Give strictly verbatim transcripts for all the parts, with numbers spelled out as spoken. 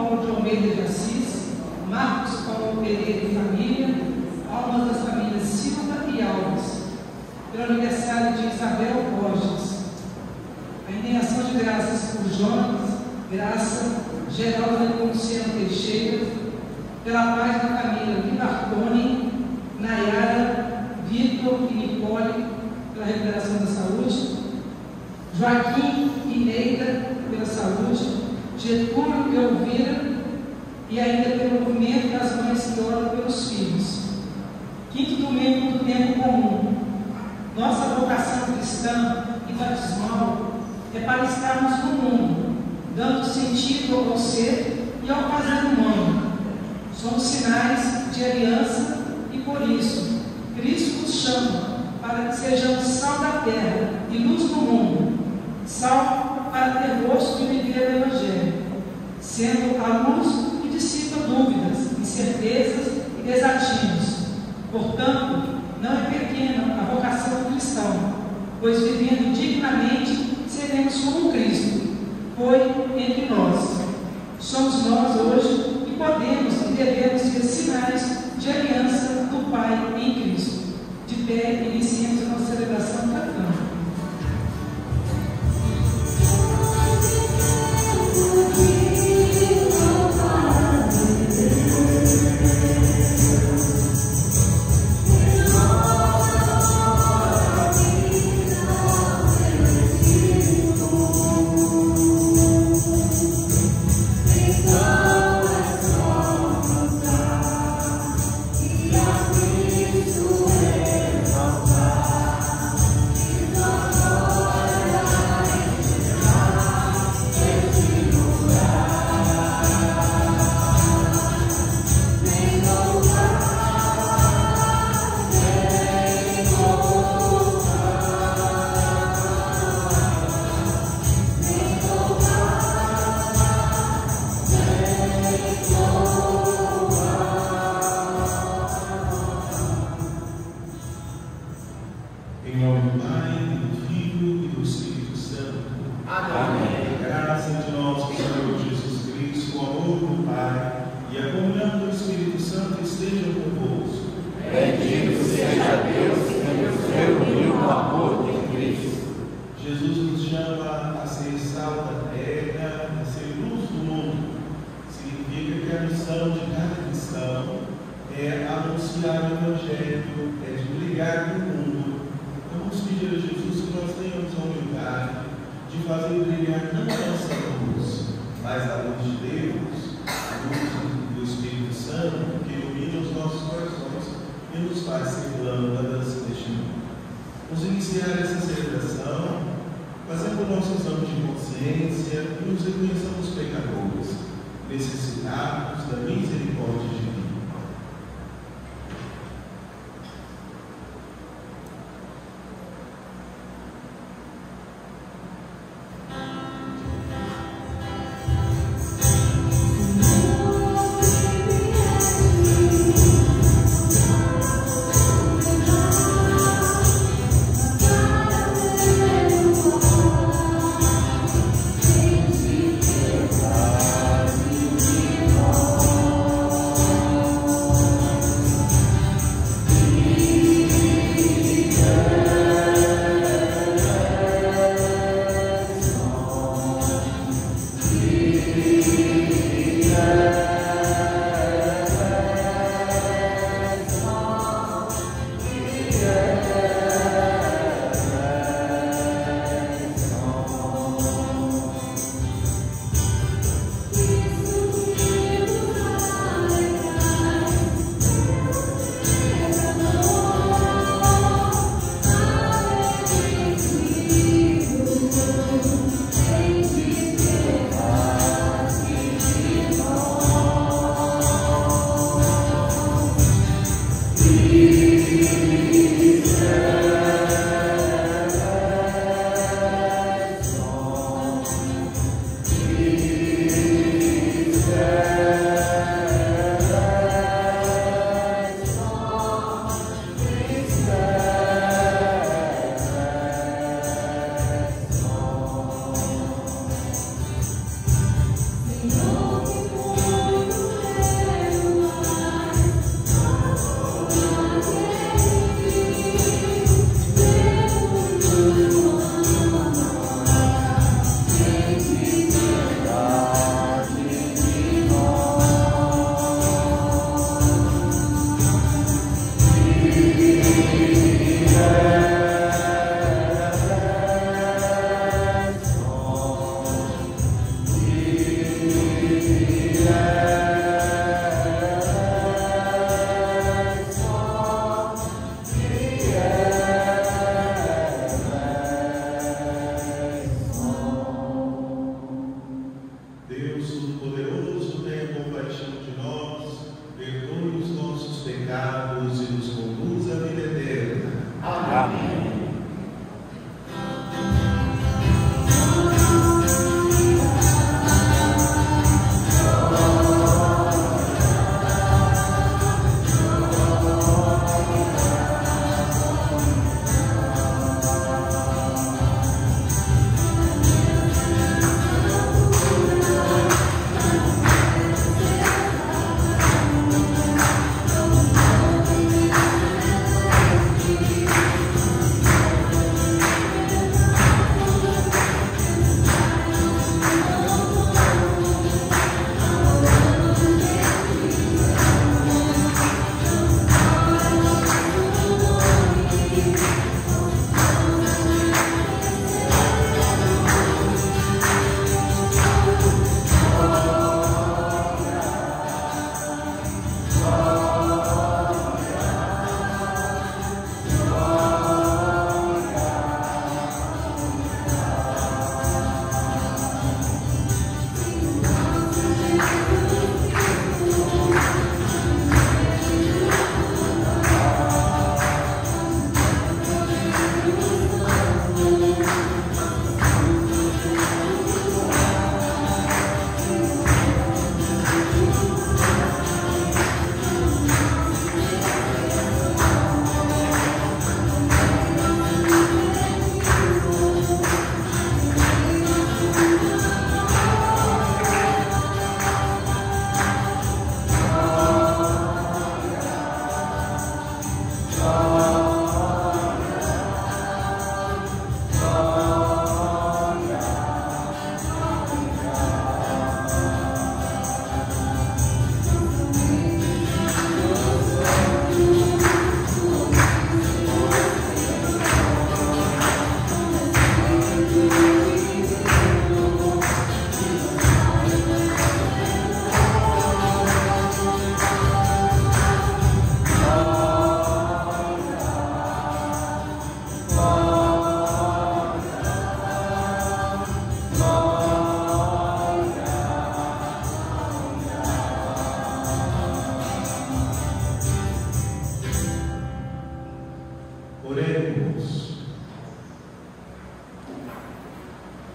Paulo de Almeida de Assis, Marcos Paulo Pereira e família, almas das famílias Silva e Alves, pelo aniversário de Isabel Borges, a intenção de graças por Jonas, Graça, Geralda Ponciano Teixeira, pela paz da família Libartoni, Nayara, Vitor e Nicole, pela recuperação da saúde, Joaquim e Neida, pela saúde, Getúlio e Elvira, e ainda pelo movimento das mães que oram pelos filhos. Quinto domingo do tempo comum. Nossa vocação cristã e batismal é para estarmos no mundo, dando sentido ao ser e ao fazer humano. Somos sinais de aliança e por isso Cristo nos chama para que sejamos sal da terra e luz do mundo, sal para ter gosto de viver o Evangelho, sendo a luz que dissipa dúvidas, incertezas e desatinos. Portanto, não é pequena a vocação do cristão, pois vivendo dignamente seremos como Cristo foi entre nós. Somos nós hoje e podemos e devemos ser sinais de aliança do Pai em Cristo. De pé, iniciemos a nossa celebração cantando. Oh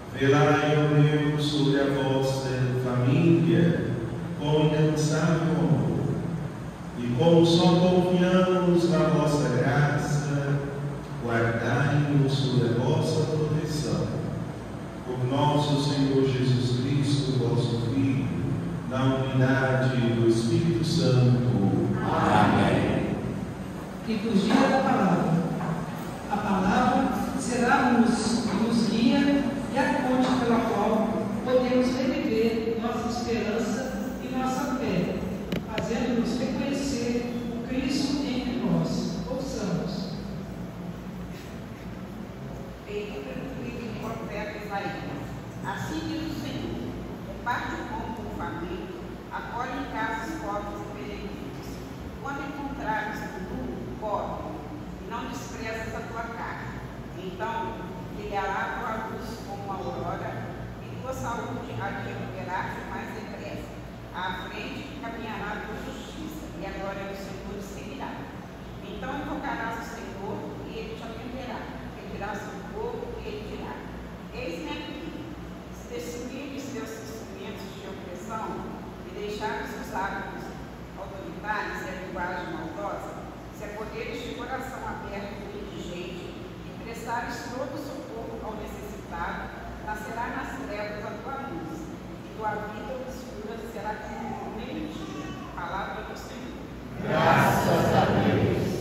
Velai, ó Deus, sobre a vossa família, com incansável amor, e como só confiamos na vossa graça, guardai-nos sob a vossa proteção. Por nosso Senhor Jesus Cristo, vosso Filho, na unidade do Espírito Santo. Amém. Liturgia da Palavra. A palavra será luz que nos guia e a fonte pela qual podemos reviver nossa esperança e nossa fé, fazendo-nos reconhecer o Cristo entre nós. Ouçamos. Leitura do livro do profeta Isaías. Assim diz o Senhor: reparte o pão com o faminto, acolhe em casa os pobres e peregrinos. Quando encontrares o nu, corre, e não desprezas a tua carne. Então brilhará tua luz como a aurora, e tua saúde há de recuperar-se mais depressa. À frente caminhará a tua justiça, e a glória do Senhor seguirá. Então invocarás o Senhor, e ele te atenderá. Pedirás socorro, e ele dirá: eis-me aqui. Se destruires teus instrumentos de opressão, e deixares os hábitos autoritários e a linguagem maldosa, se acolheres de coração aberto e indigente, e prestares todo o socorro ao necessitado, nascerá nas trevas a tua luz, e tua vida obscura será como o meio-dia. Palavra do Senhor. Graças a Deus.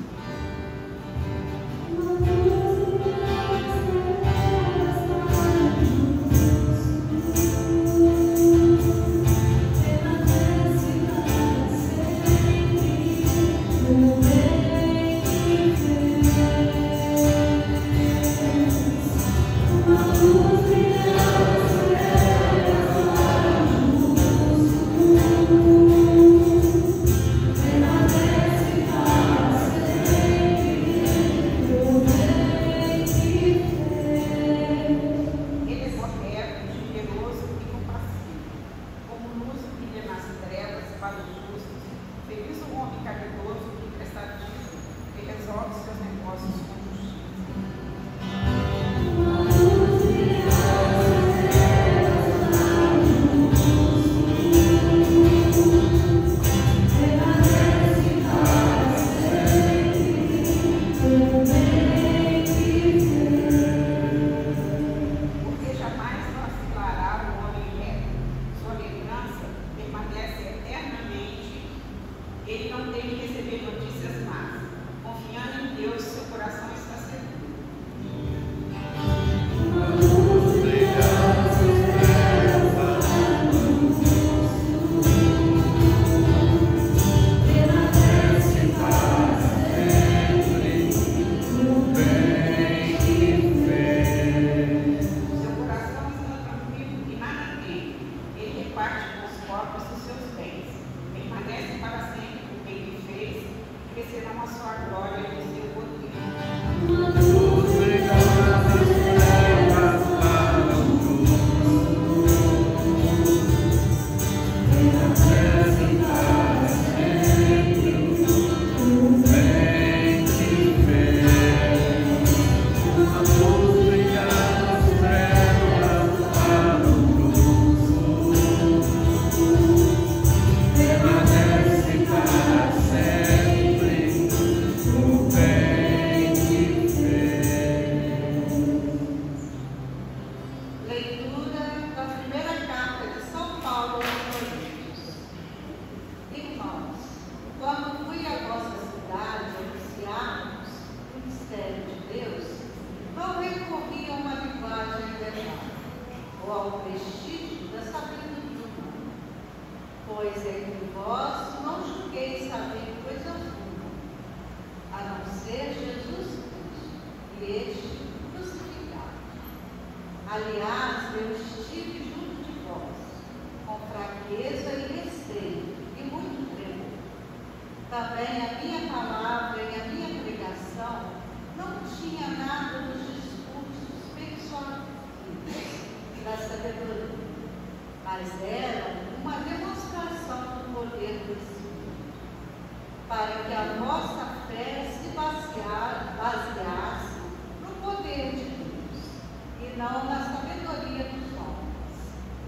Para que a nossa fé se baseasse no poder de Deus e não na sabedoria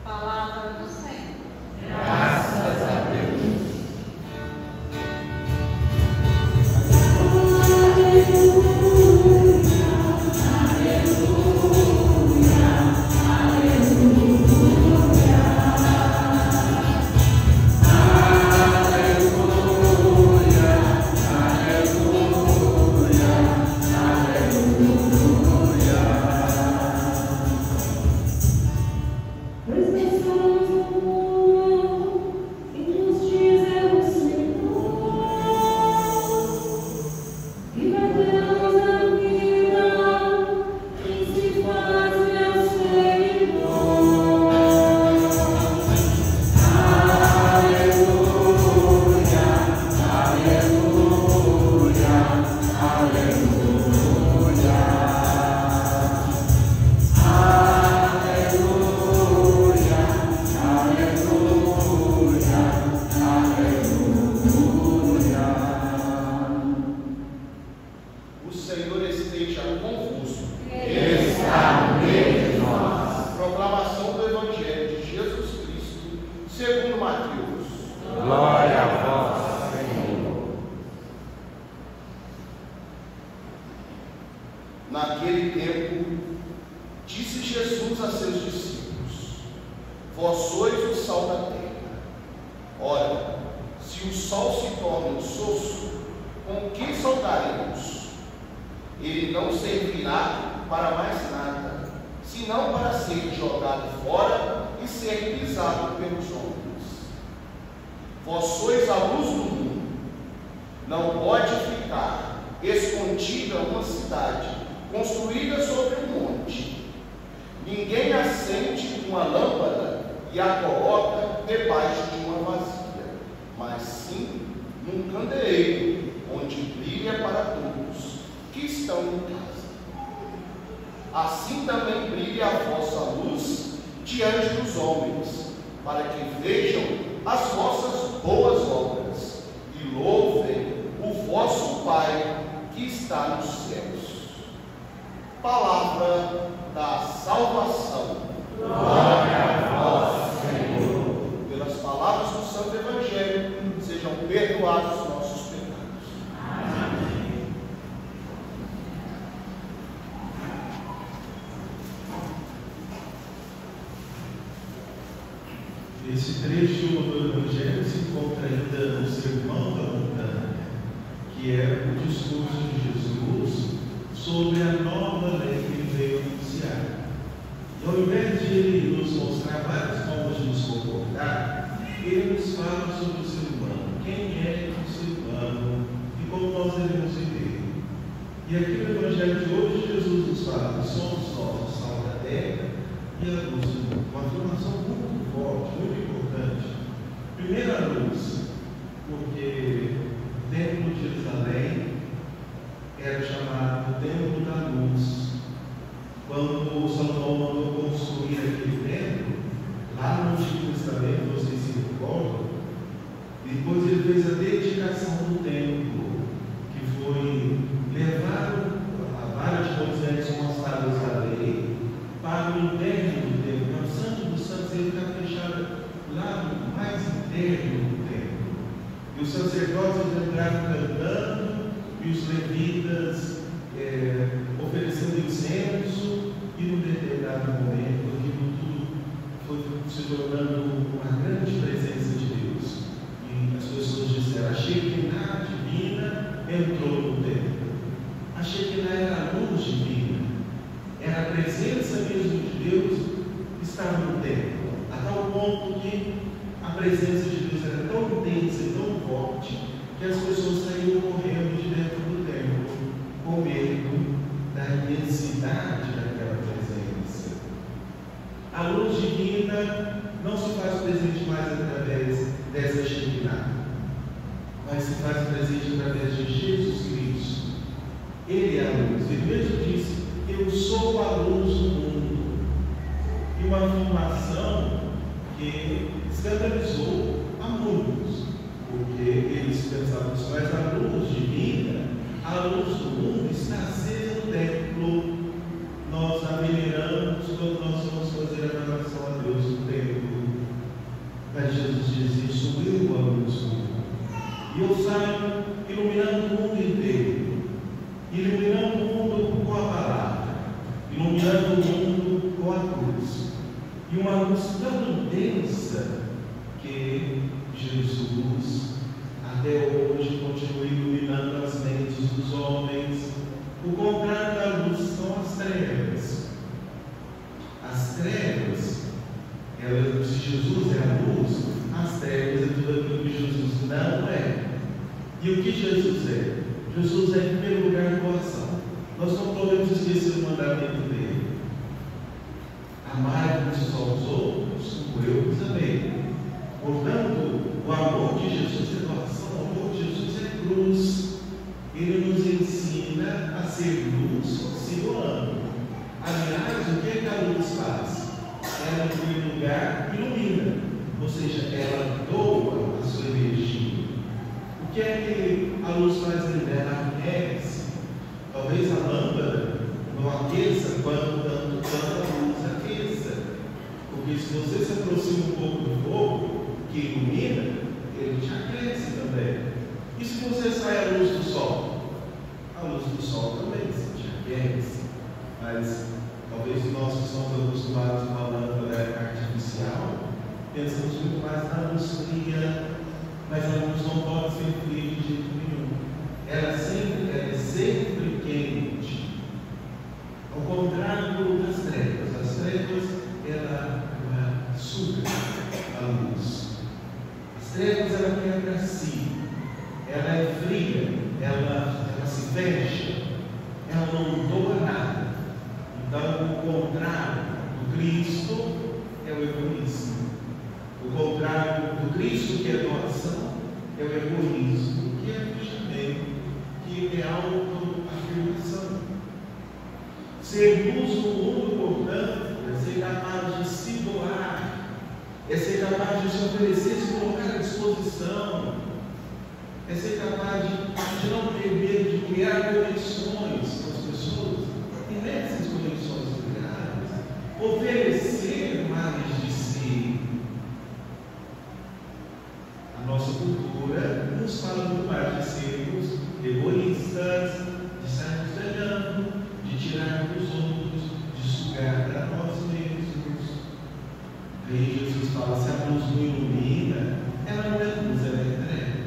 Palavra do Senhor. Graças a Deus. Naquele tempo, disse Jesus a seus discípulos: Vós sois o sal da terra. Ora, se o sol se torna insosso, com que salgaremos? Ele não servirá para mais nada, senão para ser jogado fora e ser pisado pelos homens. Vós sois a luz do mundo. Não pode ficar escondida uma cidade construída sobre um monte. Ninguém acende uma lâmpada e a coloca debaixo de uma vasilha, mas sim num candeeiro, onde brilha para todos que estão em casa. Assim também brilha a vossa luz diante dos homens, para que vejam as vossas boas obras e louvem o vosso Pai que está nos céus. Palavra da salvação. Glória a vós, Senhor. Pelas palavras do Santo Evangelho, sejam perdoados nossos pecados. Amém. Esse trecho do Evangelho se encontra ainda no Sermão da Montanha, que é o discurso de Jesus sobre a nova lei que ele veio anunciar. E ao invés de ele nos mostrar várias formas de nos comportar, ele nos fala sobre o ser humano, quem é o ser humano e como nós devemos viver. E aqui no Evangelho de hoje, Jesus nos fala que somos nós o sal da terra e a luz do mundo. Uma afirmação muito forte, muito importante. Primeiro, a luz, porque o templo de Jerusalém era chamado Templo da Luz. Quando Salomão mandou construir aquele templo, lá no Antigo Testamento, vocês se recordam, depois ele fez a dedicação do templo, que foi levado a vara de Moisés com as tábuas da lei para o interno do templo. O Santo dos Santos ele está fechado lá no mais interno do templo. E os sacerdotes entraram cantando, e os levitas é, oferecendo incenso, e num determinado momento aquilo tudo foi se tornando uma grande presença de Deus. E as pessoas disseram: a Shekinah divina entrou no templo. A Shekinah era a luz divina, era a presença mesmo de Deus que estava no templo, a tal ponto que a presença de Deus era tão intensa e tão forte que as pessoas saíam correndo de dentro do templo com medo da imensidade daquela presença. A luz divina não se faz presente mais através dessa Shekinah, mas se faz presente através de Jesus Cristo. Ele é a luz. Ele mesmo disse: eu sou a luz do mundo. E uma afirmação que escandalizou a muitos, porque eles pensavam: mas a luz divina, a luz do mundo está acesa no templo. Nós a veneramos quando nós vamos fazer a adoração a Deus no templo. Mas Jesus dizia: sou eu a luz do mundo. E eu saio iluminando o mundo inteiro, iluminando o mundo com a palavra, iluminando o mundo com a cruz. E uma luz tão intensa que Jesus até hoje continua iluminando as mentes dos homens. O contrário da luz são as trevas. As trevas, ela, se Jesus é a luz, as trevas é tudo aquilo que Jesus não é. E o que Jesus é? Jesus é, em primeiro lugar, coração. Nós não podemos esquecer o mandamento dele: amar uns aos outros, como eu vos amei. Portanto, o amor de Jesus é doação, o amor de Jesus é cruz. Ele nos ensina a ser luz se doando. Aliás, o que, é que a luz faz? Ela, em primeiro lugar, ilumina, ou seja, ela doa a sua energia. O que é que a luz faz em ela? Aquece. Talvez a lâmpada não aqueça quanto tanto quanto a luz aqueça. Porque se você se aproxima um pouco do fogo que ilumina, ele te aquece também. E se você sai à luz do sol? A luz do sol também se te aquece. Mas talvez nós que somos acostumados com a lâmpada artificial pensamos muito mais na luz fria, mas a luz não pode ser fria de jeito nenhum. Ela, sempre, ela é sempre quente. Ao contrário das trevas. As trevas, ela, ela suga a luz. As trevas, ela quer para si. Ela é fria, ela, ela se fecha, ela não doa nada. Então, o contrário do Cristo é o egoísmo. O contrário do Cristo, que é doação, é o egoísmo, que é fechamento, que é autoafirmação. Ser luz no mundo, portanto, é ser capaz de se doar, é ser capaz de se oferecer, se colocar à disposição, é ser capaz de, de não ter medo de criar conexões com as pessoas, e nessas conexões criadas, oferecer mais de si. A nossa cultura nos fala muito mais de sermos egoístas, de sairmos ganhando, de tirar dos outros, de sugar para nós mesmos. Aí Jesus fala: se a luz não ilumina, ela não é luz, ela é trevas.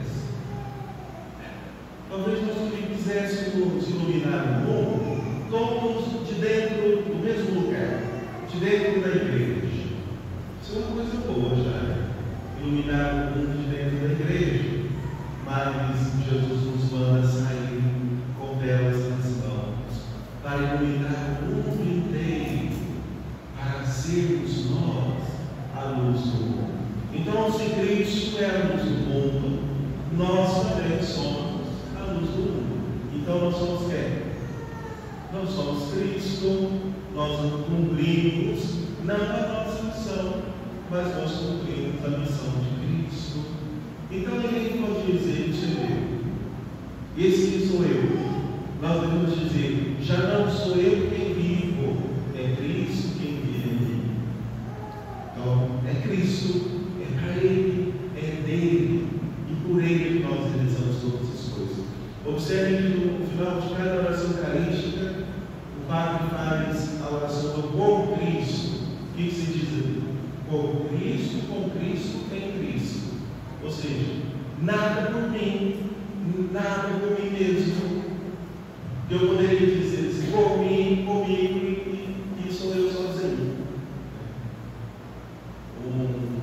Talvez nós também quiséssemos iluminar o mundo todos de dentro do mesmo lugar, de dentro da igreja. Isso é uma coisa boa já, iluminar o mundo de dentro da igreja. Mas Jesus nos manda sair com velas nas mãos para iluminar o mundo inteiro, para sermos nós a luz do mundo. Então, se Cristo é a luz do mundo, nós também somos a luz do mundo. Então, nós somos quem? Nós somos Cristo, nós cumprimos não a nossa missão, mas nós cumprimos a missão de Cristo. Então, ninguém pode dizer: isso é eu, esse que sou eu. Nós devemos dizer: já não sou eu quem vivo, é Cristo quem vive em mim. Então, é Cristo, é para Ele, é dele, e por Ele que nós realizamos todas as coisas. Observe que no final de cada oração eucarística, o Padre faz a oração do por Cristo. O que se diz ali? Por Cristo, com Cristo, em Cristo. Ou seja, nada por mim, nada por mim mesmo. Eu poderia dizer assim: por mim, comigo, e, e sou eu sozinho. Um,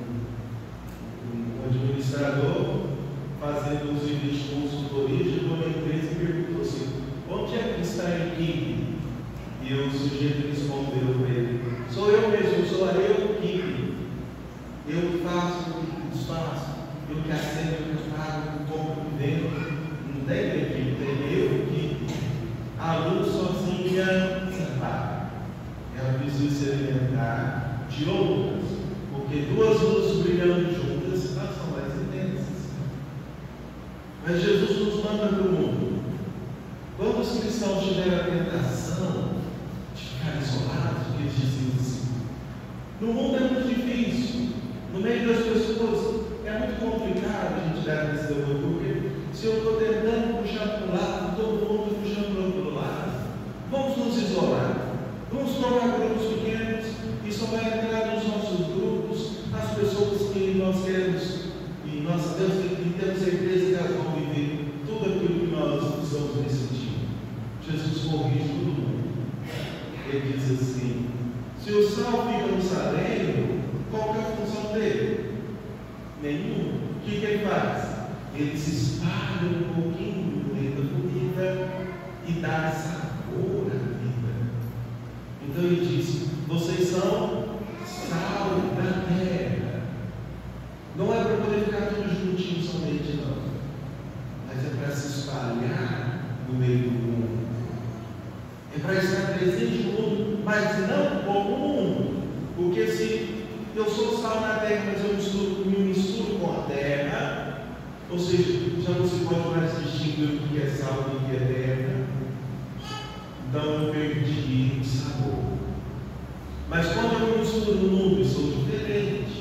um administrador, fazendo os discursos de origem de uma empresa, perguntou assim: onde é que está a equipe? E o sujeito respondeu para ele: sou eu mesmo, sou a eu equipe. Eu faço o que desfaço, eu que acendo, eu que pago, eu compro por dentro. Não tem equipe, tem eu equipe. A luz sozinha se apaga. Ela precisa se alimentar de outras, porque duas luzes brilhando juntas, elas são mais intensas. Mas Jesus nos manda para o mundo. Quando os cristãos tiverem a tentação de ficar isolados, porque eles dizem assim: no mundo é muito difícil, no meio das pessoas tirar desse demônio, porque se eu estou tentando puxar para um lado, todo mundo está puxando para o outro lado, vamos nos isolar, vamos formar grupos pequenos, e só vai entrar nos nossos grupos as pessoas que nós queremos, e nós sabemos e temos certeza que elas vão viver tudo aquilo que nós precisamos nesse dia. Jesus corrige todo mundo. Ele diz assim: se o sal fica no saleiro, qual que é a função dele? Nenhum. O que, que ele faz? Ele se espalha um pouquinho no meio da comida e dá sabor à vida. Então ele diz: vocês são sal da terra. Não é para poder ficar todos juntinhos somente, não, mas é para se espalhar no meio do mundo. É para estar presente no mundo, mas não como o mundo. Porque se eu sou sal na terra, mas eu misturo, me misturo com a terra, ou seja, já não se pode mais distinguir o que é sal e o que é terra, então eu perdi o sabor. Mas quando eu me misturo no mundo e sou diferente,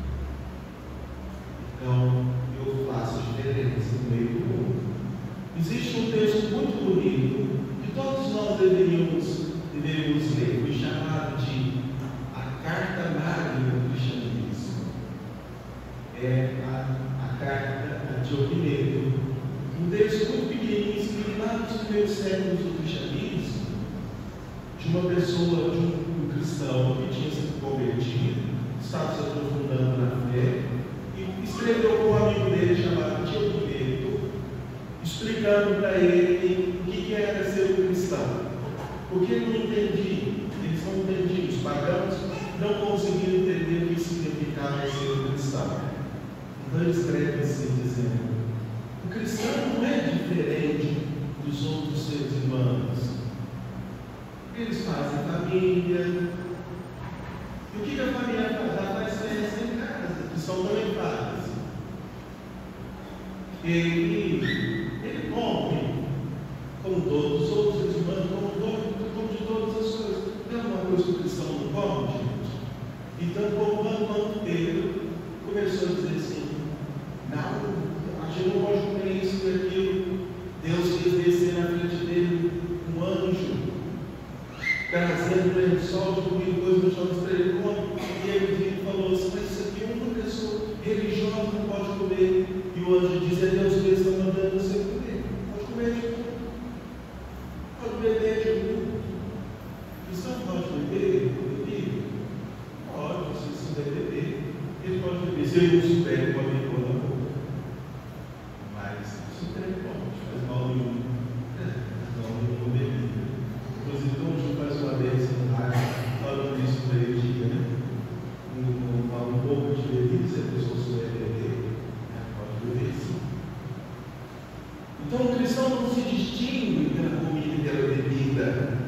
então eu faço diferença no meio do mundo. Existe um texto muito bonito que todos nós deveríamos, deveríamos ler, foi chamado de a Carta Magna do Cristianismo. É a, a Carta de Opineto. Um texto muito pequenininho, escrito lá nos primeiros séculos do cristianismo, de uma pessoa, de um, um cristão que tinha se convertido, estava se aprofundando na fé, e escreveu com um amigo dele chamado Teopineto, explicando para ele o que, que era ser um cristão. Porque ele não entendia, eles não entendiam, os pagãos não conseguiam entender o que significava ser um cristão. Então ele escreve assim, dizendo: o cristão não é diferente dos outros seres humanos. Eles fazem família. E o que a família faz? Ela faz festa em casa, que são também faz. Ele, ele come como todos os outros seres humanos, como, todo, como de todas as coisas. Não é uma coisa que o cristão não come, gente. Então, quando Pedro começou a dizer assim: não, a gente não pode comer isso e aquilo. Deus fez descer na frente dele um anjo, trazendo para ele sol de comida, coisa no chão para ele come. E ele falou assim: mas isso aqui uma pessoa religiosa não pode comer. E o anjo diz: é Deus que está mandando você comer. Pode comer de tudo. Pode beber de tudo. Cristão pode beber? Beber? Pode, se você souber beber. Ele pode beber. Se ele não souber, ele pode beber na boca. Mas se souber, ele pode. Faz mal nenhum. Faz mal nenhum bebida. Inclusive, como o Ju faz uma vez no rádio, falando isso para ele, dia, né? Um, um pouco de bebida, se a pessoa souber beber, pode beber sim. Então, o cristão não se distingue pela comida e pela bebida.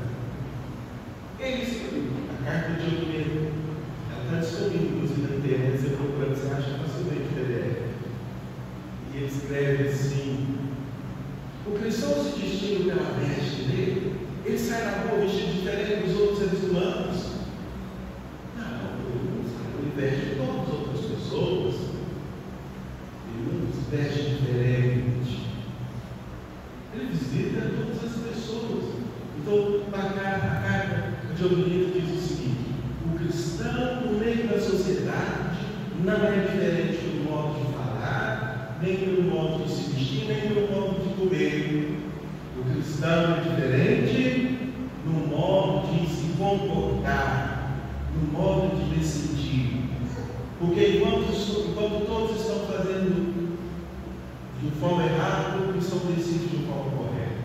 Eles, a carta de Opineto, ela está disponível, inclusive, na internet, você procura, você acha facilmente P D F. E ele escreve assim: o cristão se distingue pela veste dele. Ele sai na rua vestido diferente dos outros seres humanos. Não, ele não sai, ele veste como as outras pessoas. Ele não se veste diferente. Ele visita todas as pessoas. Então, a carta de Opineto diz o seguinte: o cristão, no meio da sociedade, não é diferente do modo de falar, nem pelo modo de se vestir, nem pelo modo de comer. O cristão é diferente no modo de se comportar, no modo de decidir. Porque enquanto, enquanto todos estão fazendo de forma errada, o cristão decide de forma correta.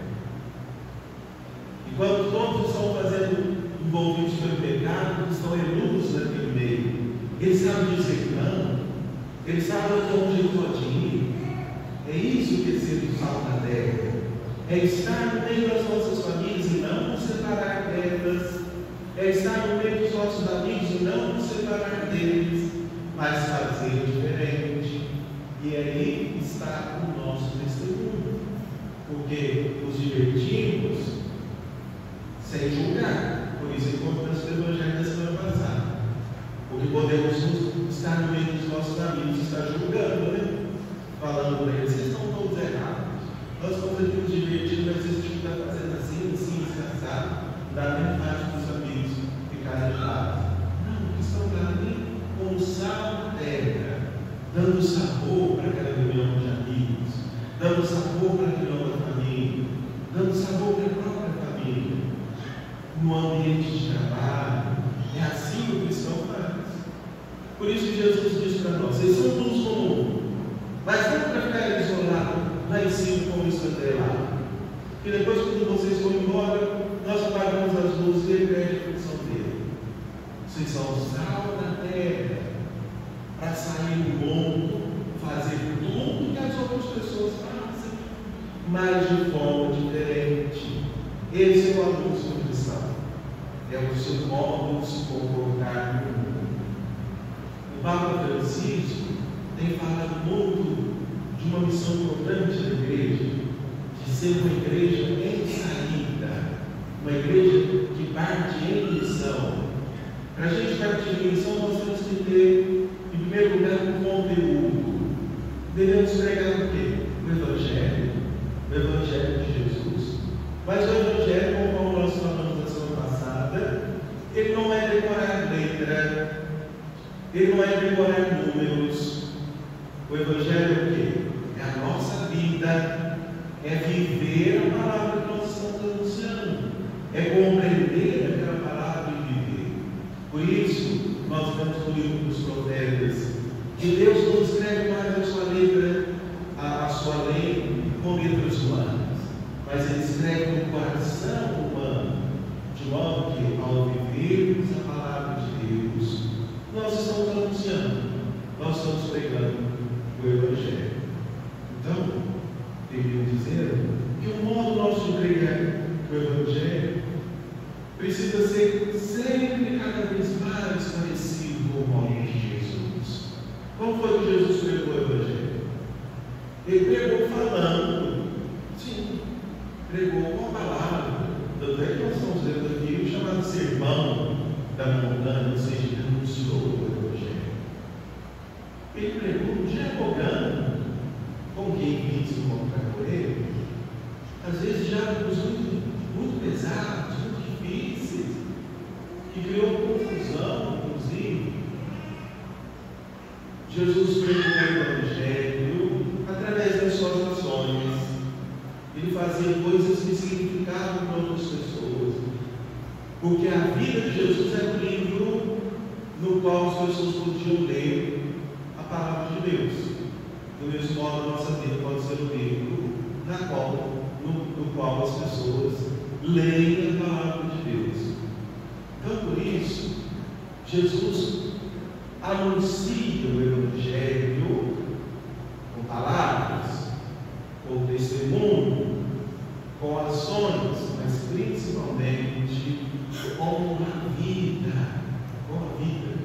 Enquanto todos estão fazendo envolvidos pelo pecado, o cristão é luz naquele meio. Ele sabe dizer não, ele sabe onde ele pode ir. É isso que é ser o sal da terra. É estar no meio das nossas famílias e não nos separar delas. É estar no meio dos nossos amigos e não nos separar deles, mas fazer diferente. E aí está o nosso testemunho. Porque nos divertimos sem julgar. Por isso é importante o Evangelho da semana passada. Porque podemos estar no meio dos nossos amigos e estar julgando, né? falando para eles: vocês estão todos errados, nós estamos aqui nos divertindo, mas vocês tinham que estar fazendo assim, assim, descansado, não dá nem fácil para os amigos ficarem lá. Não, eles estão ali como sal na terra, dando sabor para aquela reunião de amigos, dando sabor para a reunião da família, dando sabor para a própria família, no ambiente de trabalho. É assim que o cristão faz. Por isso que Jesus diz para nós: vocês são luz no mundo, mas não para ficar isolado lá em cima como estrelado. E depois, quando vocês vão embora, nós apagamos as luzes e ele perde a função dele. Vocês são o sal da terra, para sair do mundo, fazer tudo que as outras pessoas fazem, mas de forma diferente. Esse é o anúncio do cristão. É o seu modo de se comportar no mundo. O Papa Francisco tem falado muito de uma missão importante da igreja, de ser uma igreja em saída, uma igreja que parte em missão. Para a gente partir em missão, nós temos que ter, em primeiro lugar, um conteúdo. Devemos pregar o quê? O Evangelho, o Evangelho de Jesus. Mas o Evangelho, como nós falamos na semana passada, ele não é decorar letra, ele não é decorar números. O Evangelho é o quê? É a nossa vida, é viver a palavra que nós estamos anunciando, é compreender aquela palavra e viver. Por isso, nós vemos no livro dos Provérbios que Deus não escreve mais a sua letra, a, a sua lei com letras humanas, mas Ele escreve no coração humano, de modo que, ao vivermos a palavra de Deus, nós estamos anunciando, nós estamos pregando o Evangelho. Então, deveria dizer que o modo nosso de pregar o Evangelho precisa ser sempre cada vez mais parecido com o modo de Jesus. Como foi que Jesus pregou o Evangelho? Ele pregou falando, sim, pregou com a palavra. Tanto é que nós estamos lendo aqui o chamado Sermão da Montanha, ou seja, ele anunciou o Evangelho. Ele pregou dialogando com quem quis encontrar com ele. Às vezes diálogos muito, muito pesados, muito difíceis, que criou confusão, inclusive. Jesus pregou o Evangelho através das suas ações. Ele fazia coisas que significavam para outras pessoas, porque a vida de Jesus é um livro no qual as pessoas podiam ler a palavra de Deus. Do mesmo modo, a nossa vida pode ser um livro na qual, no, no qual as pessoas leem a palavra de Deus. Então, por isso, Jesus anuncia o Evangelho com palavras, com testemunho, com ações, mas principalmente com a vida, com a vida.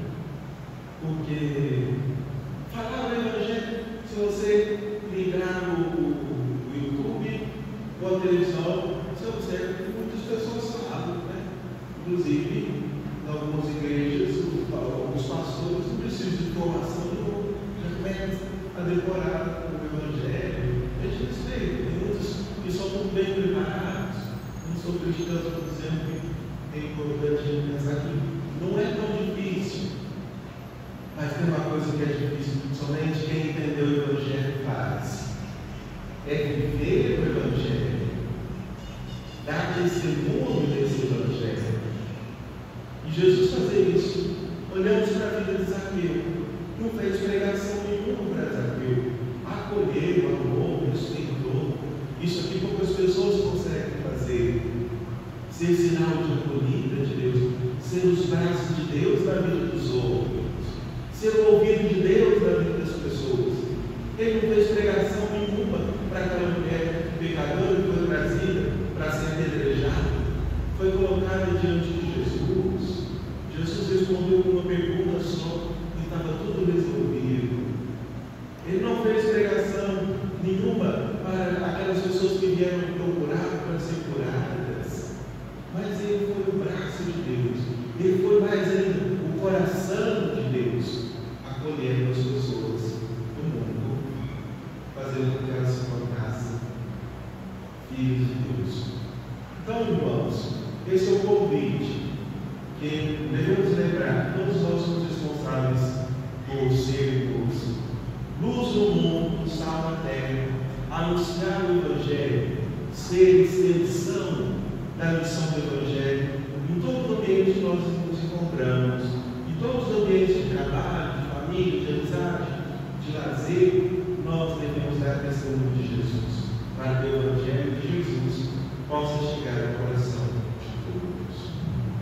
Porque falar o Evangelho, se você ligar o, o YouTube ou a televisão, você observa que muitas pessoas falam, né? Inclusive, em algumas igrejas, alguns pastores não precisam de formação, já começam a decorar o Evangelho. A gente respeita, tem muitos que são muito bem preparados. Não estou criticando, estou dizendo que é importante pensar que não é tão difícil. Mas tem uma coisa que é difícil, somente quem entendeu o Evangelho faz. É viver o Evangelho, dar testemunho desse Evangelho. E Jesus fazia isso. Olhamos para a vida de Zaqueu, não fez pregação nenhuma para Zaqueu, acolheu, amou, respeitou. Isso aqui poucas pessoas conseguem fazer. Ser sinal de acolhida de Deus, ser os braços de Deus na vida dos outros, ser o ouvido de Deus na vida das pessoas. Ele não fez pregação nenhuma para aquela mulher pecadora que foi trazida para ser apedrejada, foi colocada diante de Jesus. Jesus respondeu com uma pergunta só e estava tudo resolvido. Ele não fez pregação nenhuma para aquelas pessoas que vieram procurar para ser curadas, mas ele foi o braço de Deus, ele foi mais ainda o coração de Deus, acolhendo as pessoas do mundo. filhos de Deus. Então, irmãos, esse é o convite que devemos lembrar que todos nós somos responsáveis por sermos luz no mundo, sal na terra, anunciar o Evangelho, ser extensão da missão do Evangelho em todo o ambiente que nós nos encontramos, em todos os ambientes de trabalho, de família, de amizade, de lazer. Nós devemos dar testemunho de Jesus, para que o Evangelho de Jesus possa chegar ao coração de todos.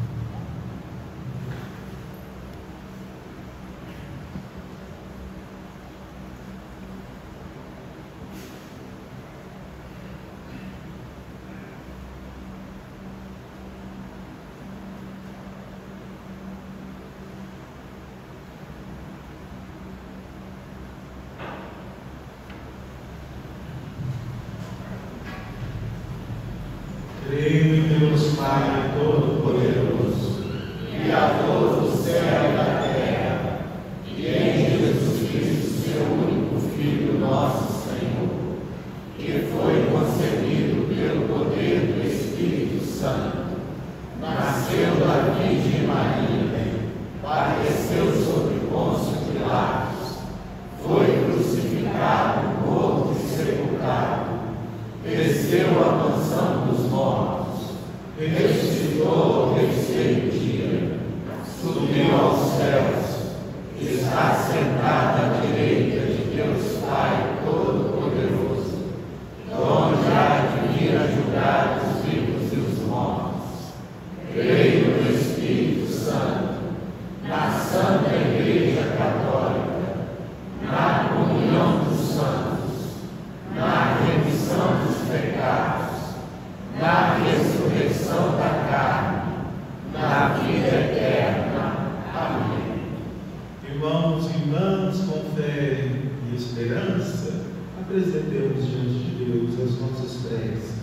Creio em Deus Pai Todo-Poderoso, Criador do céu e da terra, e em Jesus Cristo, seu único Filho, nosso Senhor, que foi concebido pelo poder do Espírito Santo, nasceu da Virgem Maria, padeceu sob Pôncio Pilatos, foi crucificado, morto e sepultado, desceu à mansão dos mortos, ressuscitou ao terceiro dia, subiu aos céus, está sentado à direita de Deus Pai Todo-Poderoso, onde há de vir a julgar os vivos e os mortos. Creio no Espírito Santo, na Santa Igreja Católica, na comunhão dos santos, na remissão dos pecados, na ressurreição da carne, na vida eterna. Amém. Irmãos e irmãs, com fé e esperança, apresentemos diante de Deus as nossas preces.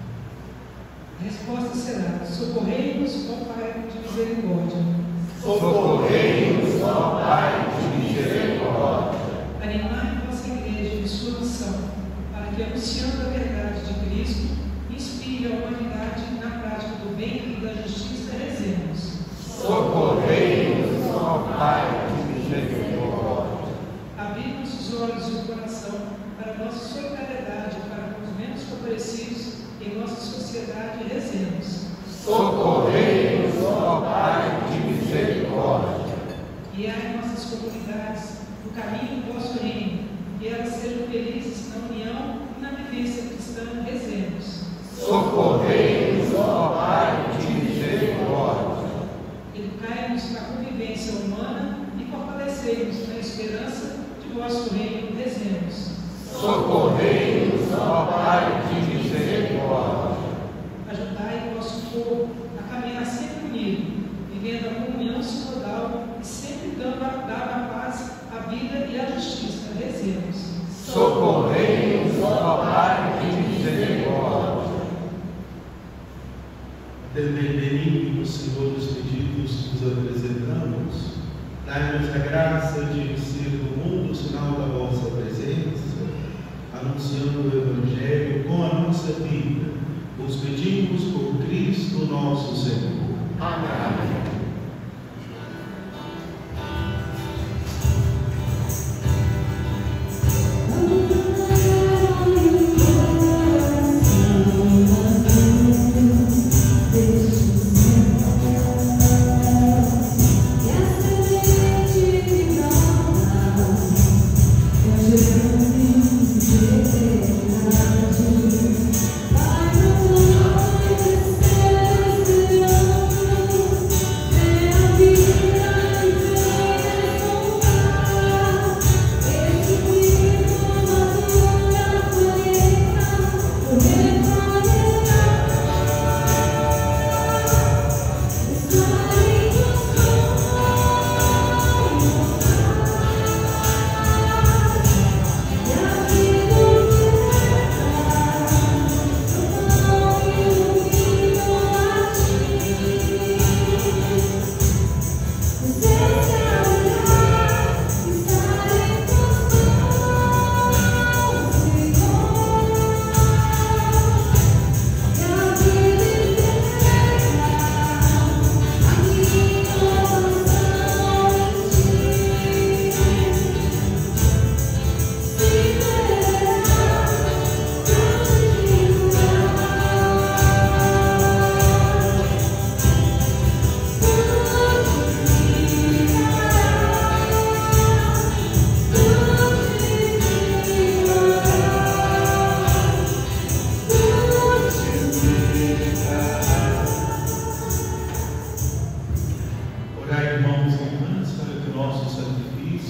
A resposta será: socorrei-nos, ó Pai de misericórdia. Socorrei-nos, ó Pai de misericórdia. Animai vossa igreja de sua missão, para que, anunciando a verdade de Cristo, inspire a humanidade na prática do bem e da justiça. Rezemos. Socorrei-nos, ó Pai de misericórdia. Abri-nos os olhos e o coração para a nossa solidariedade para com os menos favorecidos em nossa sociedade. Rezemos. Socorrei-nos, ó Pai de misericórdia. Guiai nossas comunidades no caminho do vosso reino, que elas sejam felizes na união e na vivência cristã. Rezemos. Socorrei-nos, ó Pai de misericórdia. Educai-nos na convivência humana e fortalecei-nos na esperança de vosso reino. Rezemos. Socorrei-nos, ó Pai de misericórdia. Ajudai o vosso povo a caminhar sempre unido, vivendo a comunhão sinodal e sempre dando a, dando a paz, a vida e a justiça. Rezemos. Socorrei-nos, ó Pai de misericórdia. Benigno, Senhor, dos pedidos que nos apresentamos, dai-nos a graça de ser no mundo o sinal da vossa presença, anunciando o Evangelho com a nossa vida. Os pedimos por Cristo nosso Senhor. Amém. Vai no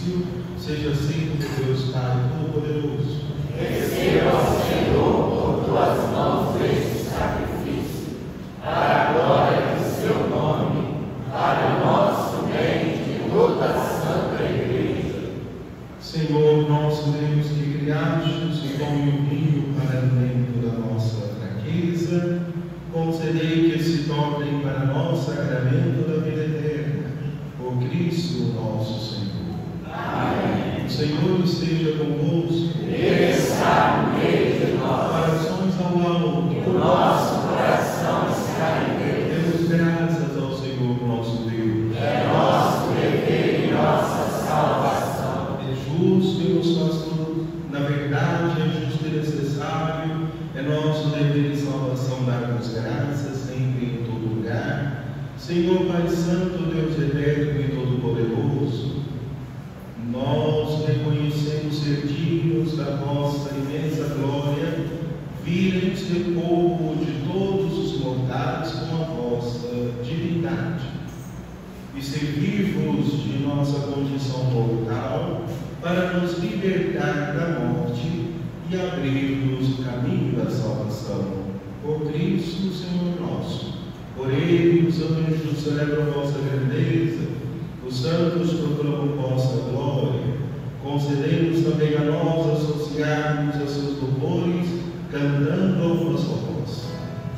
sacrifício seja aceito por Deus Pai Todo-Poderoso. Receba, Senhor, por tuas mãos este sacrifício, para a glória do seu nome, para o nosso bem e toda a Santa Igreja. Senhor, nosso Deus, que criastes o pão e o vinho para alimento da nossa fraqueza, concedei que se tornem para nós sacramento da vida eterna, por Cristo nosso Senhor. Amém. O Senhor esteja convosco. Ele está no meio de nós. Corações ao alto. O nosso coração está em Deus. Demos graças ao Senhor nosso Deus. É nosso dever e nossa salvação. É justo e gostoso, na verdade é justo e necessário, é nosso dever e salvação dar-nos graças sempre e em todo lugar. Senhor Pai Santo, Deus eterno e todo-poderoso, nós reconhecemos ser dignos da vossa imensa glória, virem ser povo de todos os mortais com a vossa divindade, e servir-vos de nossa condição mortal para nos libertar da morte e abrir-nos o caminho da salvação. Por Cristo, Senhor nosso. Por Ele, os anjos celebram vossa grandeza, os santos proclamam vossa glória. Concedei-nos também a nós associarmos a seus louvores, cantando a uma só voz.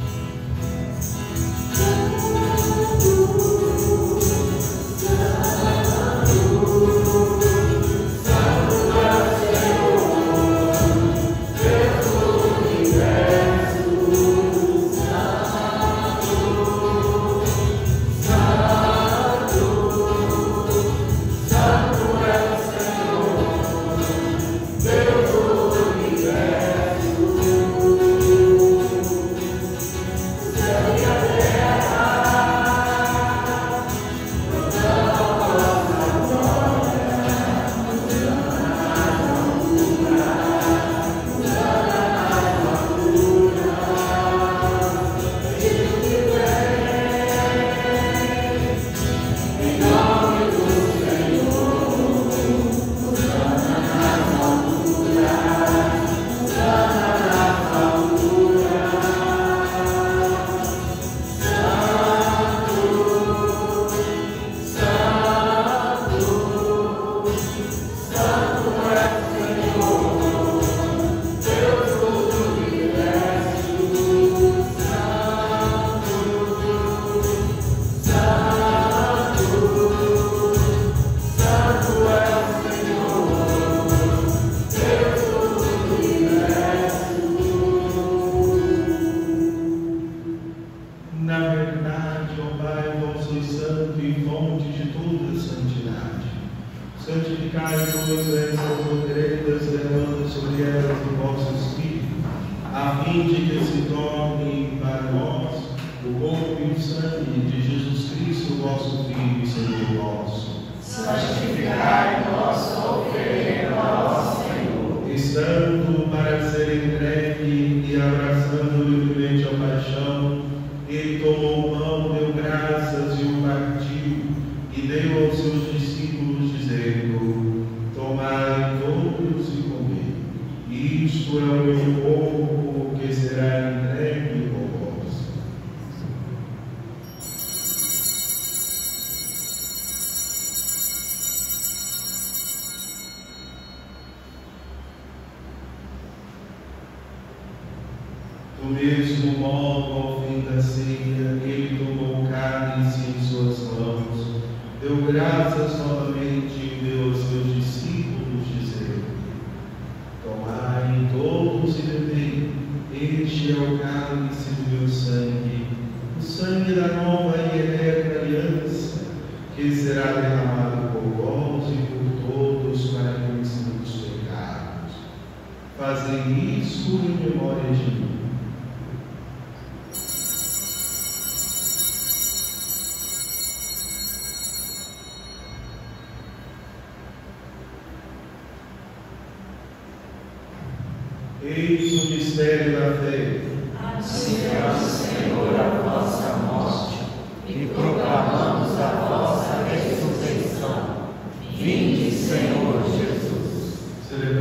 Do mesmo modo, ao fim da ceia, ele tomou o cálice em suas mãos, deu graças novamente e deu aos seus discípulos, dizendo: tomai todos e bebei, este é o cálice do meu sangue, o sangue da nova e eterna aliança, que será derramado por vós e por todos para a remissão dos pecados. Fazei isso em memória de mim. Eis o mistério da fé. Anunciamos, Senhor, a vossa morte e proclamamos a vossa ressurreição. Vinde, Senhor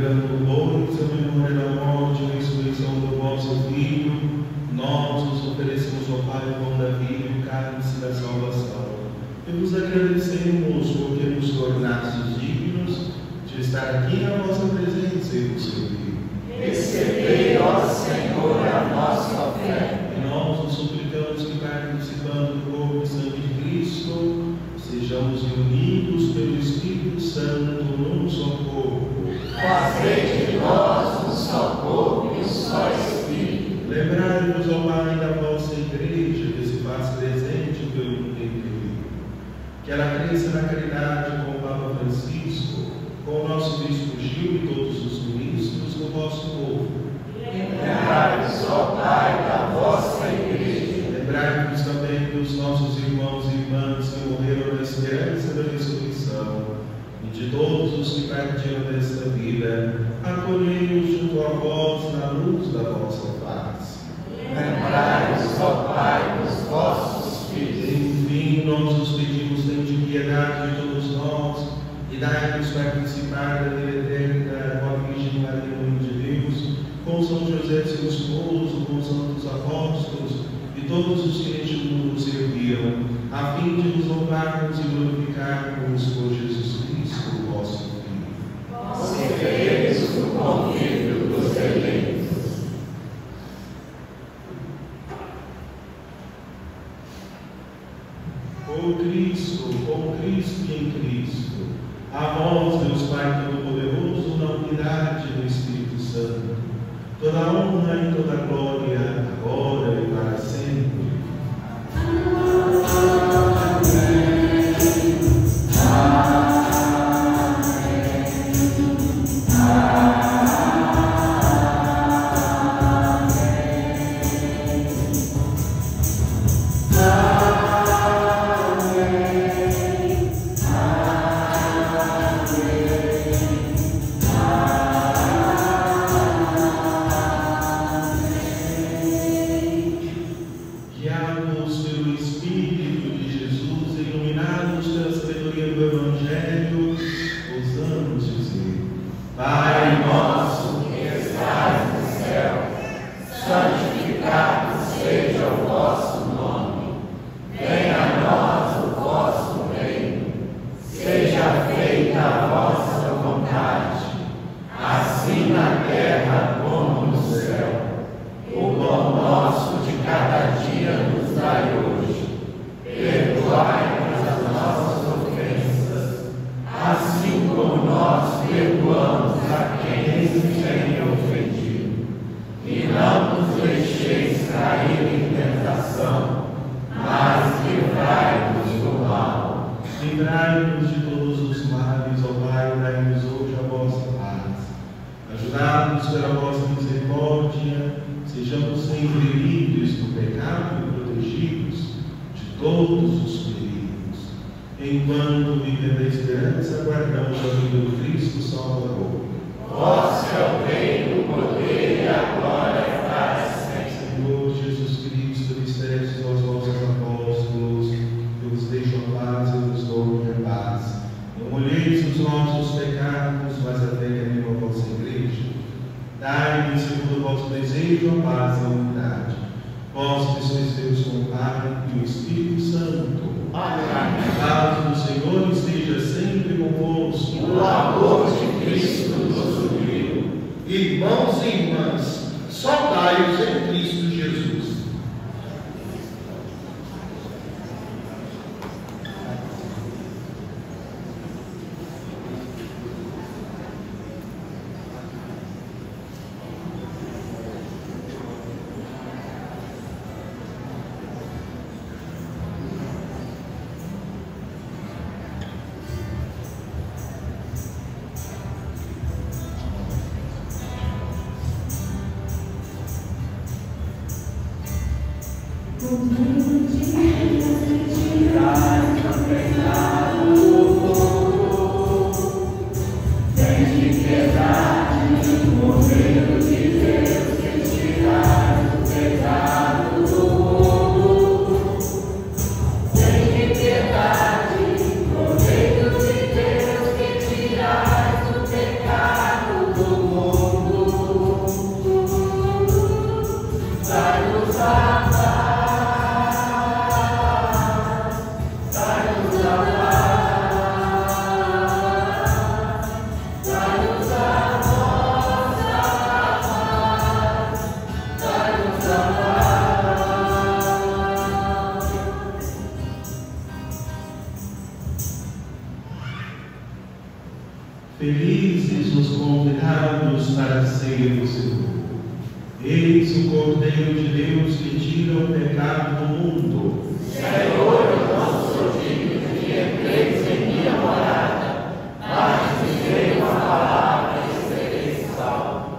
celebrando hoje a memória da morte e ressurreição do vosso Filho, nós os oferecemos ao Pai o pão da vida e o cálice da salvação. E vos agradecemos porque nos tornastes dignos de estar aqui na vossa presença e vos servir. Recebei, ó Senhor, a nossa fé. E nós os suplicamos que, participando do corpo e sangue de Cristo, sejamos unidos pelo Espírito Santo num só corpo. Fazei de nós um só corpo e um só Espírito. Lembrai-vos, ó Pai, da vossa Igreja, que se faz presente pelo mundo inteiro. Que ela cresça na caridade com o Papa Francisco, com o nosso Bispo Gil e todos os ministros do vosso povo. Lembrai-vos, ó Pai, da vossa Igreja. Lembrai-vos também dos nossos irmãos e irmãs que morreram na esperança da ressurreição, e de todos os que partiram desta vida, acolhei-os junto a vós na luz da vossa paz. Lembrai-vos, ó Pai, dos vossos filhos. Enfim, nós os pedimos, tende piedade de todos nós, e dai-nos participar da vida eterna com a Virgem Maria, Mãe de Deus, com São José, seu esposo, com os santos apóstolos e todos os que neste mundo serviram, a fim de nos louvarmos e glorificarmos por Jesus Cristo, o vosso Filho. Recebei-vos no convívio dos eleitos. Por Cristo, com Cristo e em Cristo, a vós, Deus Pai Todo-Poderoso, na unidade do Espírito Santo, toda a honra e toda a glória, agora e para sempre. Livrai-nos de todos os males, ó Pai, dai-nos hoje a vossa paz. Ajudai-nos pela vossa misericórdia, sejamos sempre livres do pecado e protegidos de todos os perigos. Enquanto vivendo a esperança, aguardamos a vinda do Cristo Salvador. Vosso é o reino, o poder e a glória para sempre. Senhor Jesus Cristo, disseste aos vossos apóstolos: eu vos deixo a paz, eu vos dou minha paz. Não olheis os nossos pecados, mas até a vossa igreja. Dai-me, segundo o vosso desejo, a paz e a unidade. Vós que sois Deus com o Pai e o Espírito Santo. Amém. A paz do Senhor esteja sempre convosco. O amor de Cristo nos uniu. Irmãos e irmãs, saudai-os em Cristo Jesus. Felizes os convidados para a ceia do Senhor. Eis o Cordeiro de Deus que tira o pecado do mundo. Senhor, eu não sou digno de que entreis em minha morada, mas dizei uma palavra e serei salvo.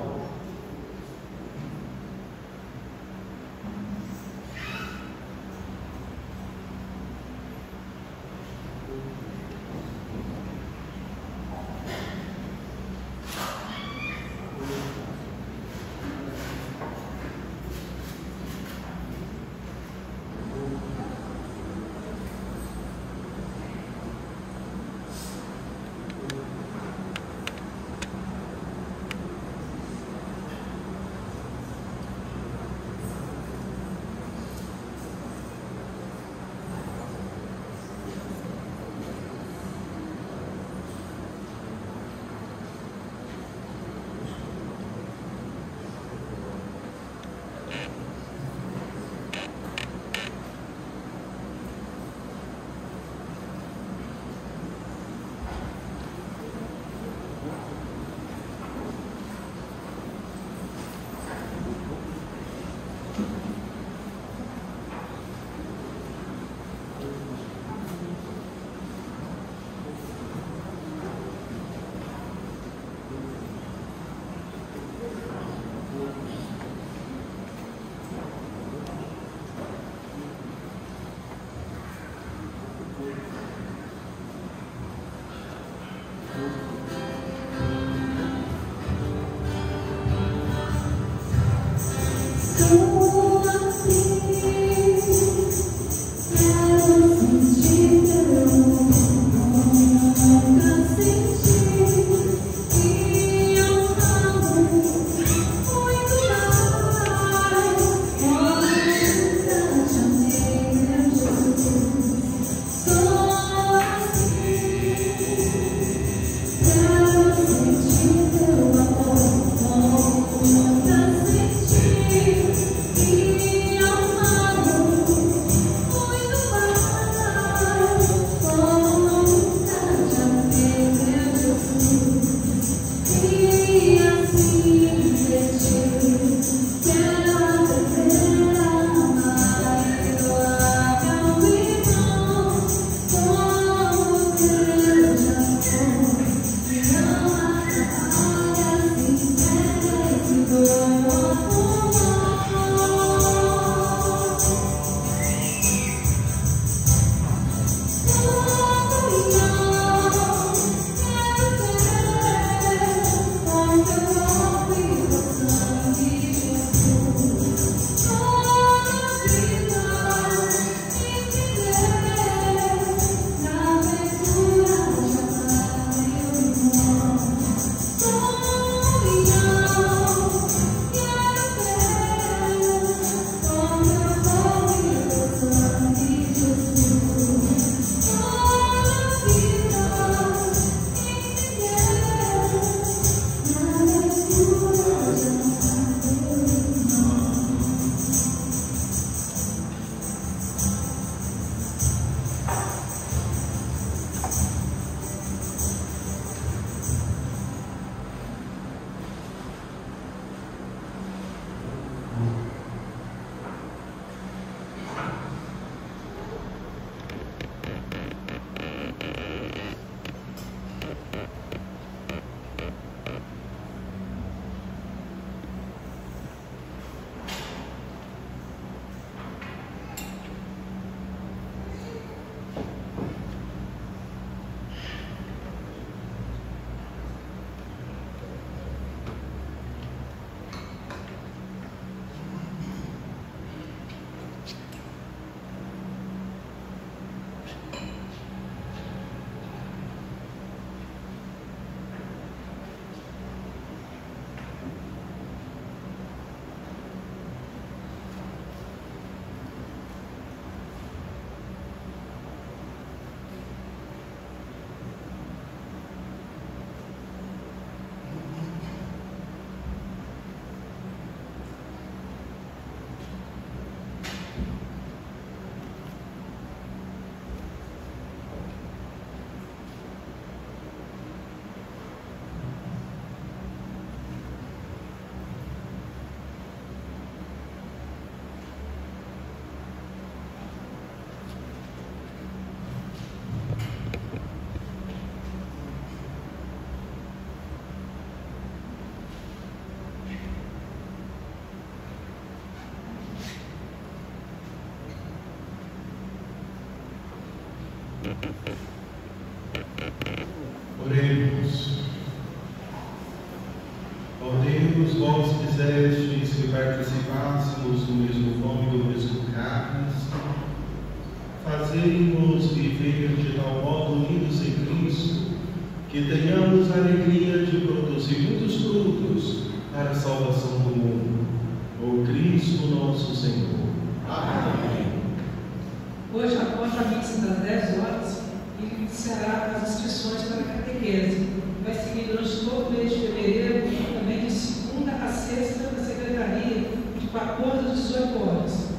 Deus, vós quisestes que participássemos do mesmo pão e do mesmo cálice, fazei-nos viver de tal modo unidos em Cristo, que tenhamos a alegria de produzir muitos frutos para a salvação do mundo. Por Cristo nosso Senhor. Amém. Hoje, após a missa das dez horas, iniciará as inscrições para a catequese. Vai seguir durante todo o mês de fevereiro, também de segunda a sexta, na secretaria, de quatorze às dezoito horas.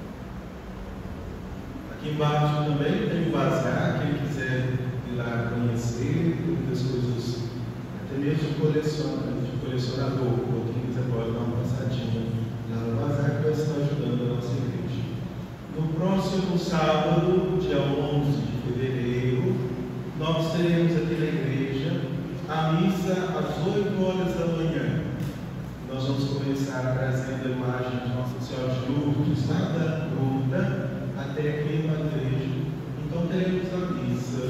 Aqui embaixo também tem o bazar, quem quiser ir lá conhecer, muitas coisas, até mesmo de, coleciona, de colecionador, ou quem quiser pode dar uma passadinha lá no bazar, que vai estar ajudando a nossa igreja. No próximo sábado, dia onze de fevereiro, nós teremos aqui na igreja a missa às oito horas da manhã. Nós vamos começar trazendo a imagem de Nossa Senhora de Lourdes, lá da gruta até aqui na igreja. Então teremos a missa.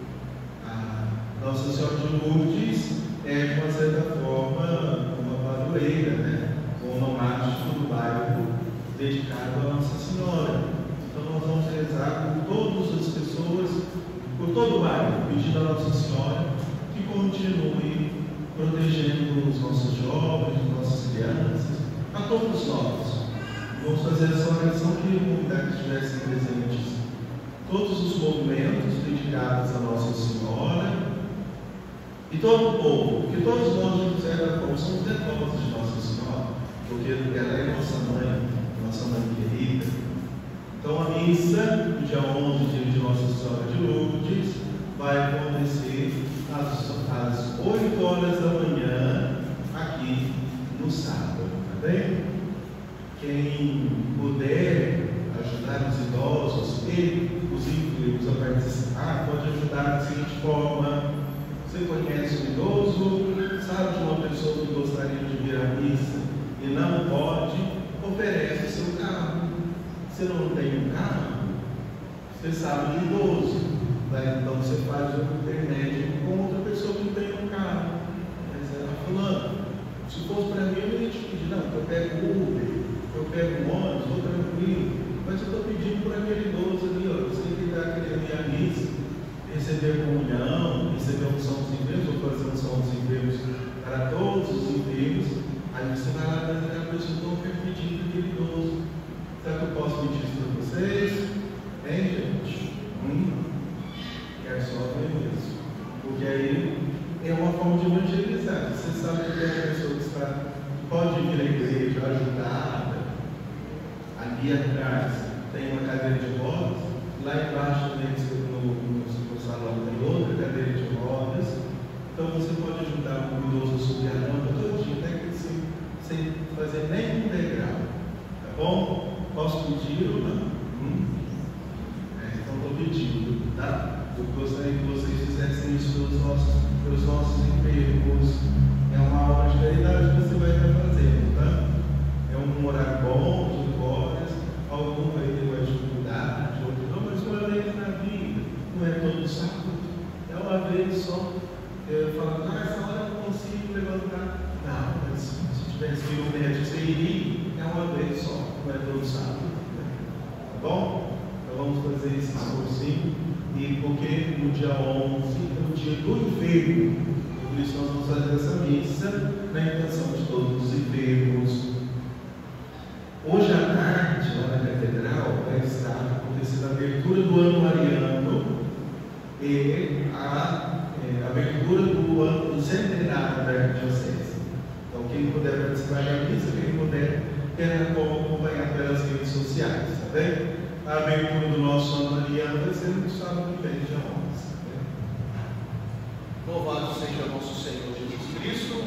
A Nossa Senhora de Lourdes é, de uma certa forma, uma padroeira, né? Um nomástico do bairro dedicado a Nossa Senhora. Então nós vamos rezar por todas as pessoas, por todo o bairro, pedindo a Nossa Senhora que continue protegendo os nossos jovens, as nossas crianças, a todos nós. Vamos fazer essa oração que a comunidade estivesse presentes. Todos os movimentos dedicados a Nossa Senhora e todo o povo, porque todos nós, de certa forma, somos devotos de Nossa Senhora, porque ela é nossa mãe, nossa mãe querida. Então a missa, no dia onze, dia de Nossa Senhora de Lourdes, vai acontecer às, às oito horas da manhã, aqui no sábado, tá bem? Quem puder ajudar os idosos e os enfermos a participar, pode ajudar da seguinte forma: você conhece um idoso, sabe de uma pessoa que gostaria de vir à missa e não pode, oferece o seu carro. Você não tem um carro, você sabe de idoso, né? Então você faz um intermédio com outra pessoa que tem um carro. Mas ela falando, se fosse para mim, eu ia te pedir, não, eu pego o Uber, eu pego um ônibus, vou tranquilo, mas eu estou pedindo para aquele idoso ali, ó, você que está querendo ir à missa, receber comunhão, receber um São dos Enfermos, ou fazer um São dos Enfermos para todos os enfermos, aí você vai lá e aquela pessoa, estou pedindo para aquele idoso. Será que eu posso pedir isso para vocês? Hein, gente? Hum? Quero só ver isso. Porque aí é uma forma de evangelizar. Você sabe que tem uma pessoa que está, pode vir à igreja ajudada. Ali atrás tem uma cadeira de rodas. Lá embaixo também no, no, no salão tem outra cadeira de rodas. Então você pode ajudar o idoso a subir a rampa todinho, até que sem, sem fazer nenhum degrau. Tá bom? Posso pedir ou não? Hum? É, então estou pedindo, tá? Eu gostaria que vocês fizessem isso pelos nossos, pelos nossos enfermos. É uma obra de caridade que você vai estar fazendo, tá? É um horário bom, de horas, algum vai ter mais dificuldade, outro não, mas uma vez na vida, não é todo sábado, é uma vez só. Eu falo, ah, essa hora eu não consigo levantar. Não, mas se tivesse que ir no médico, você iria, é uma vez só, não é todo sábado. Tá bom? Então vamos fazer esse esforcinho. E porque no dia onze é o dia do enfermo, por isso nós vamos fazer essa missa na intenção de todos os enfermos. Hoje à tarde, lá na catedral, vai estar acontecendo a abertura do ano mariano e a é, abertura do ano do centenário da Arquidiocese. Então, quem puder participar da missa, quem puder, terá como acompanhar pelas redes sociais, tá bem? A abertura do nosso ano mariano vai ser no sábado que vem, dia onze. Louvado seja nosso Senhor Jesus Cristo.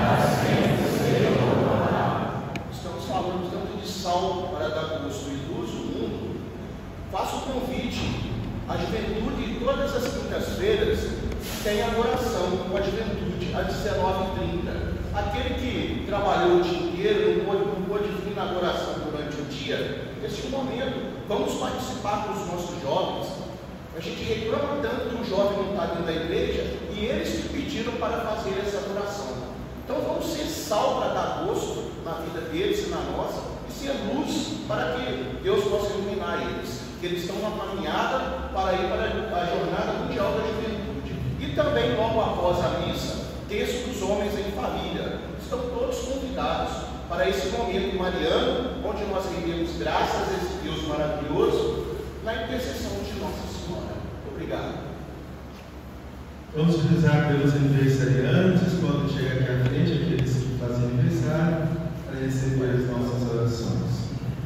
Estamos falando tanto de sal para dar gosto e luz ao mundo. Faço o convite à juventude, todas as quintas-feiras tem adoração com a juventude, às dezenove e trinta. Aquele que trabalhou o dia inteiro, não pôde, não pôde vir na adoração durante o dia, neste momento, vamos participar com os nossos jovens. A gente reclama tanto que o jovem não está dentro da igreja e eles que pediram para fazer essa adoração. Então vamos ser sal para dar gosto na vida deles e na nossa, e ser luz para que Deus possa iluminar eles, que eles estão na caminhada para ir para a Jornada Mundial da Juventude. E também, logo após a missa, texto dos homens em família. Estão todos convidados para esse momento mariano, onde nós rendemos graças a esse Deus maravilhoso, na intercessão de Nossa Senhora. Obrigado. Vamos rezar pelos aniversariantes. Podem chegar aqui à frente, aqueles que fazem aniversário, para receber as nossas orações.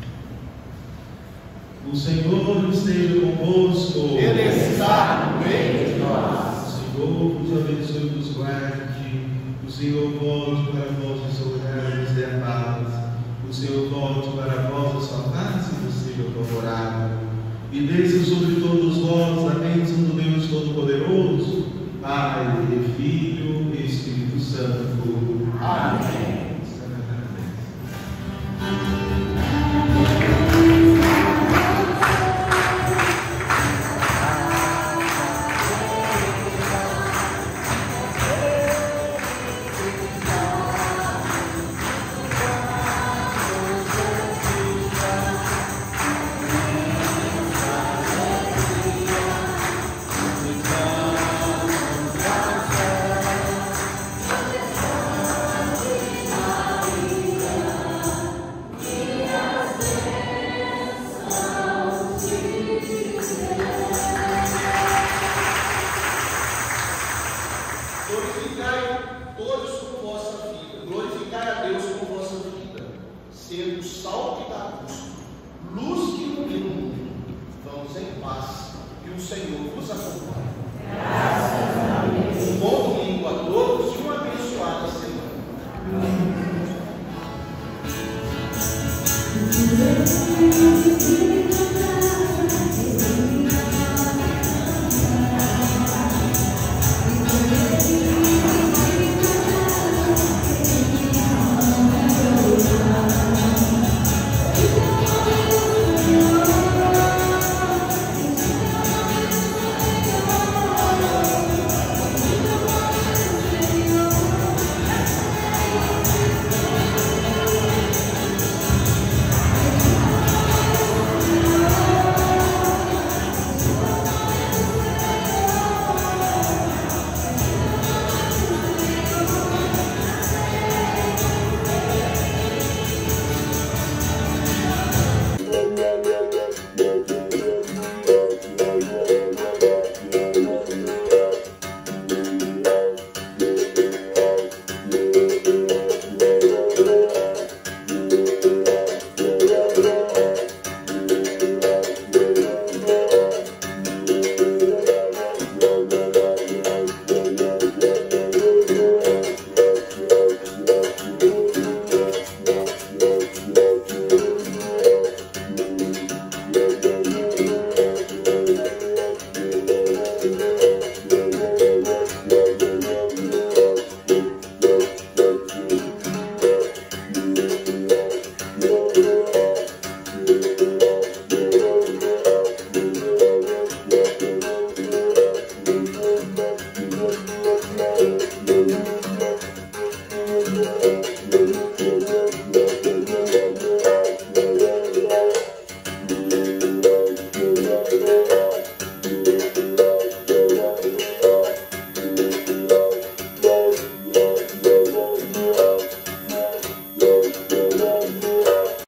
O Senhor esteja convosco. Ele está no meio de nós. O Senhor vos abençoe e vos guarde. O Senhor volte para vós os seus olhares e a paz. O Senhor volte para vós a sua face e vos seja favorável. E desça sobre todos vós a bênção do Deus Todo-Poderoso, Pai, e Filho e Espírito Santo. Amém. Senhor vos acompanhe. Graças a Deus. Um bom domingo.